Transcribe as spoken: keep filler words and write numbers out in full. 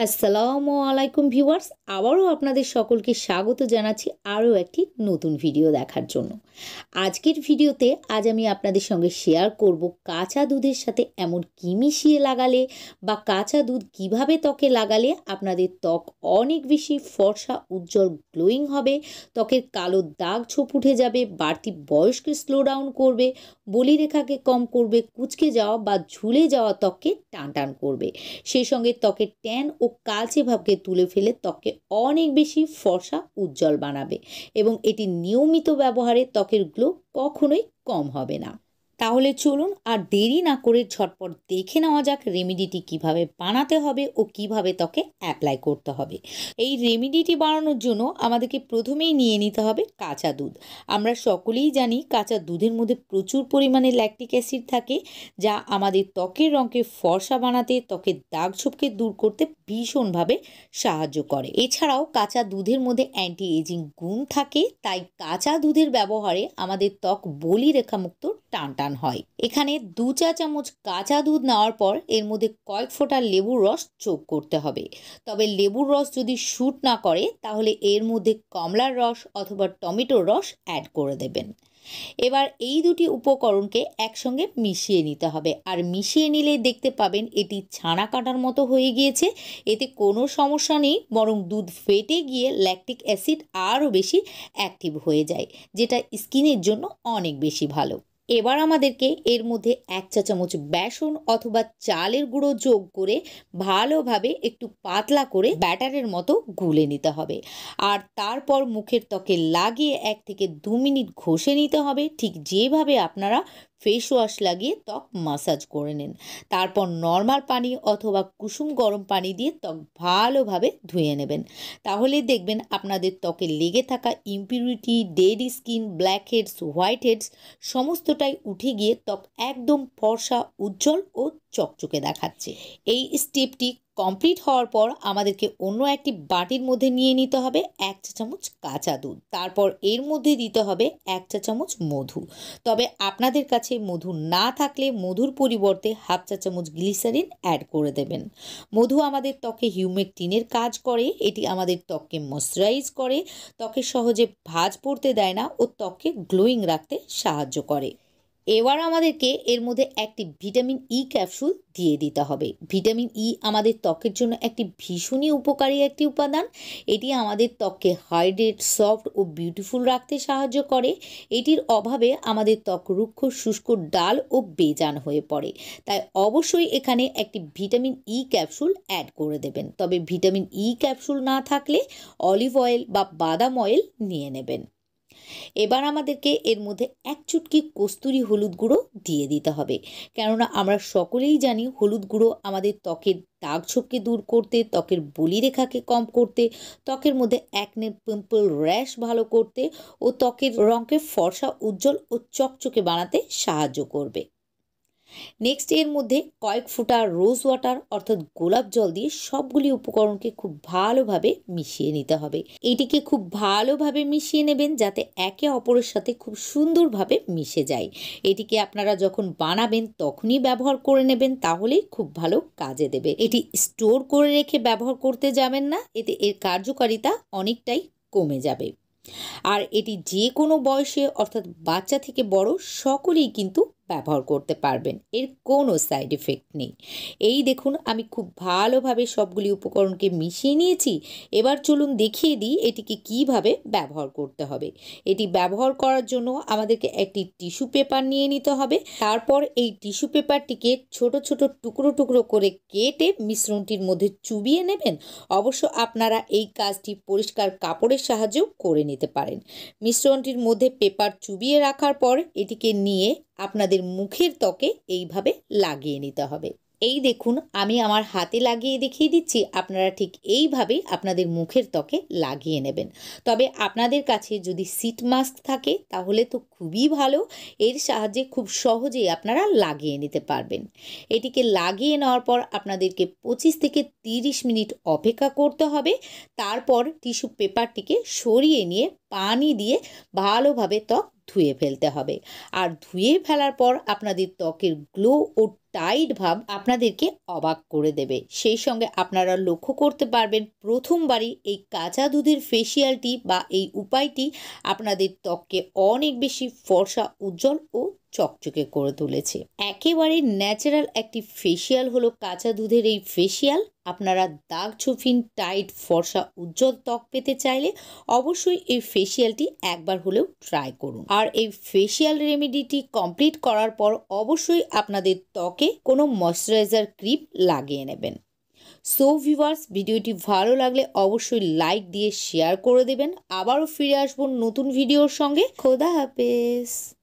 আসসালামু আলাইকুম ভিউয়ার্স, আবারও আপনাদের সকলকে স্বাগত জানাচ্ছি আরও একটি নতুন ভিডিও দেখার জন্য। আজকের ভিডিওতে আজ আমি আপনাদের সঙ্গে শেয়ার করব কাঁচা দুধের সাথে এমন কী মিশিয়ে লাগালে বা কাঁচা দুধ কিভাবে ত্বকে লাগালে আপনাদের ত্বক অনেক বেশি ফর্সা, উজ্জ্বল, গ্লোয়িং হবে, ত্বকের কালো দাগ ছোপ উঠে যাবে, বাড়তি বয়সকে স্লো ডাউন করবে, বলিরেখাকে কম করবে, কুঁচকে যাওয়া বা ঝুলে যাওয়া ত্বককে টান টান করবে, সেই সঙ্গে ত্বকের ট্যান ও কালচে ভাবকে তুলে ফেলে ত্বককে অনেক বেশি ফর্সা, উজ্জ্বল বানাবে এবং এটি নিয়মিত ব্যবহারে ত্বকের গ্লো কখনোই কম হবে না। তাহলে চলুন আর দেরি না করে ঝটপট দেখে নেওয়া যাক রেমেডিটি কিভাবে বানাতে হবে ও কিভাবে ত্বকে অ্যাপ্লাই করতে হবে। এই রেমেডিটি বানানোর জন্য আমাদেরকে প্রথমেই নিয়ে নিতে হবে কাঁচা দুধ। আমরা সকলেই জানি কাঁচা দুধের মধ্যে প্রচুর পরিমাণে ল্যাকটিক অ্যাসিড থাকে, যা আমাদের ত্বকের রঙকে ফর্সা বানাতে, ত্বকের দাগ ছোপকে দূর করতে ভীষণভাবে সাহায্য করে। এছাড়াও কাঁচা দুধের মধ্যে অ্যান্টি এজিং গুণ থাকে, তাই কাঁচা দুধের ব্যবহারে আমাদের ত্বক বলিরেখামুক্ত টান টান হয়। এখানে দু চা চামচ কাঁচা দুধ নেওয়ার পর এর মধ্যে কয়েক ফোঁটা লেবুর রস যোগ করতে হবে। তবে লেবুর রস যদি স্যুট না করে তাহলে এর মধ্যে কমলার রস অথবা টমেটোর রস অ্যাড করে দেবেন। এবার এই দুটি উপকরণকে একসঙ্গে মিশিয়ে নিতে হবে, আর মিশিয়ে নিলে দেখতে পাবেন এটি ছানা কাটার মতো হয়ে গিয়েছে। এতে কোনো সমস্যা নেই, বরং দুধ ফেটে গিয়ে ল্যাকটিক অ্যাসিড আরও বেশি অ্যাক্টিভ হয়ে যায়, যেটা স্কিনের জন্য অনেক বেশি ভালো। এবার আমাদেরকে এর মধ্যে এক চা চামচ বেসন অথবা চালের গুঁড়ো যোগ করে ভালোভাবে একটু পাতলা করে ব্যাটারের মতো গুলে নিতে হবে, আর তারপর মুখের ত্বকে লাগিয়ে এক থেকে দু মিনিট ঘষে নিতে হবে, ঠিক যেভাবে আপনারা ফেস ওয়াশ লাগিয়ে ত্বক মাসাজ করে নেন। তারপর নর্মাল পানি অথবা কুসুম গরম পানি দিয়ে ত্বক ভালোভাবে ধুয়ে নেবেন। তাহলে দেখবেন আপনাদের ত্বকে লেগে থাকা impurity, dead skin, blackheads, whiteheads সমস্তটাই উঠে গিয়ে ত্বক একদম ফর্সা, উজ্জ্বল ও চকচকে দেখাচ্ছে। এই স্টেপটি কমপ্লিট হওয়ার পর আমাদেরকে অন্য একটি বাটির মধ্যে নিয়ে নিতে হবে এক চা চামচ কাঁচা দুধ। তারপর এর মধ্যে দিতে হবে এক চা চামচ মধু। তবে আপনাদের কাছে মধু না থাকলে মধুর পরিবর্তে হাফ চা চামচ গ্লিসারিন অ্যাড করে দেবেন। মধু আমাদের ত্বকে হিউমেকটিনের কাজ করে। এটি আমাদের ত্বককে ময়শ্চারাইজ করে, ত্বকে সহজে ভাঁজ পড়তে দেয় না ও ত্বককে গ্লোয়িং রাখতে সাহায্য করে। এবার আমাদেরকে এর মধ্যে একটি ভিটামিন ই ক্যাপসুল দিয়ে দিতে হবে। ভিটামিন ই আমাদের ত্বকের জন্য একটি ভীষণই উপকারী একটি উপাদান। এটি আমাদের ত্বককে হাইড্রেট, সফট ও বিউটিফুল রাখতে সাহায্য করে। এটির অভাবে আমাদের ত্বক রুক্ষ, শুষ্ক, ডাল ও বেজান হয়ে পড়ে। তাই অবশ্যই এখানে একটি ভিটামিন ই ক্যাপসুল অ্যাড করে দেবেন। তবে ভিটামিন ই ক্যাপসুল না থাকলে অলিভ অয়েল বা বাদাম অয়েল নিয়ে নেবেন। এবার আমাদেরকে এর মধ্যে এক চুটকি কস্তুরি হলুদ গুঁড়ো দিয়ে দিতে হবে, কেননা আমরা সকলেই জানি হলুদ গুঁড়ো আমাদের ত্বকের দাগ ছোপকে দূর করতে, ত্বকের বলিরেখাকে কম করতে, ত্বকের মধ্যে অ্যাকনে, পিম্পল, র্যাশ ভালো করতে ও ত্বকের রঙকে ফর্সা, উজ্জ্বল ও চকচকে বানাতে সাহায্য করবে। নেক্সট এর মধ্যে কয়েক ফোঁটা রোজ ওয়াটার অর্থাৎ গোলাপ জল দিয়ে সবগুলি উপকরণকে খুব ভালোভাবে মিশিয়ে নিতে হবে। এটিকে খুব ভালোভাবে মিশিয়ে নেবেন যাতে একে অপরের সাথে খুব সুন্দরভাবে মিশে যায়। এটিকে আপনারা যখন বানাবেন তখনই ব্যবহার করে নেবেন, তাহলেই খুব ভালো কাজে দেবে। এটি স্টোর করে রেখে ব্যবহার করতে যাবেন না, এতে এর কার্যকারিতা অনেকটাই কমে যাবে। আর এটি যে কোনো বয়সে অর্থাৎ বাচ্চা থেকে বড় সকলেই কিন্তু ব্যবহার করতে পারবেন, এর কোনো সাইড এফেক্ট নেই। এই দেখুন আমি খুব ভালোভাবে সবগুলি উপকরণকে মিশিয়ে নিয়েছি। এবার চলুন দেখিয়ে দিই এটিকে কিভাবে ব্যবহার করতে হবে। এটি ব্যবহার করার জন্য আমাদেরকে একটি টিস্যু পেপার নিয়ে নিতে হবে। তারপর এই টিস্যু পেপারটিকে ছোট ছোট টুকরো টুকরো করে কেটে মিশ্রণটির মধ্যে চুবিয়ে নেবেন। অবশ্য আপনারা এই কাজটি পরিষ্কার কাপড়ের সাহায্যেও করে নিতে পারেন। মিশ্রণটির মধ্যে পেপার চুবিয়ে রাখার পর এটিকে নিয়ে আপনাদের মুখের ত্বকে এইভাবে লাগিয়ে নিতে হবে। এই দেখুন আমি আমার হাতে লাগিয়ে দেখিয়ে দিচ্ছি, আপনারা ঠিক এইভাবে আপনাদের মুখের ত্বকে লাগিয়ে নেবেন। তবে আপনাদের কাছে যদি সিট মাস্ক থাকে তাহলে তো খুবই ভালো, এর সাহায্যে খুব সহজেই আপনারা লাগিয়ে নিতে পারবেন। এটিকে লাগিয়ে নেওয়ার পর আপনাদেরকে পঁচিশ থেকে তিরিশ মিনিট অপেক্ষা করতে হবে। তারপর টিস্যু পেপারটিকে সরিয়ে নিয়ে পানি দিয়ে ভালোভাবে ত্বক ধুয়ে ফেলতে হবে। আর ধুয়ে ফেলার পর আপনাদের ত্বকের গ্লো ও টাইট ভাব আপনাদেরকে অবাক করে দেবে। সেই সঙ্গে আপনারা লক্ষ্য করতে পারবেন প্রথমবারই এই কাঁচা দুধের ফেসিয়ালটি বা এই উপায়টি আপনাদের ত্বককে অনেক বেশি ফর্সা, উজ্জ্বল ও চকচকে করে তুলেছে। একেবারে ন্যাচারাল একটি ফেসিয়াল হলো কাঁচা দুধের এই ফেসিয়াল। আপনারা দাগ ছোফিন, টাইট, ফর্সা, উজ্জ্বল ত্বক পেতে চাইলে অবশ্যই এই ফেসিয়ালটি একবার হলেও ট্রাই করুন। আর এই ফেসিয়াল রেমেডিটি কমপ্লিট করার পর অবশ্যই আপনাদের ত্বকে কোনো ময়শ্চারাইজার ক্রিম লাগিয়ে নেবেন। সো ভিউয়ার্স, ভিডিওটি ভালো লাগলে অবশ্যই লাইক দিয়ে শেয়ার করে দেবেন। আবারও ফিরে আসবো নতুন ভিডিওর সঙ্গে। খোদা হাফেজ।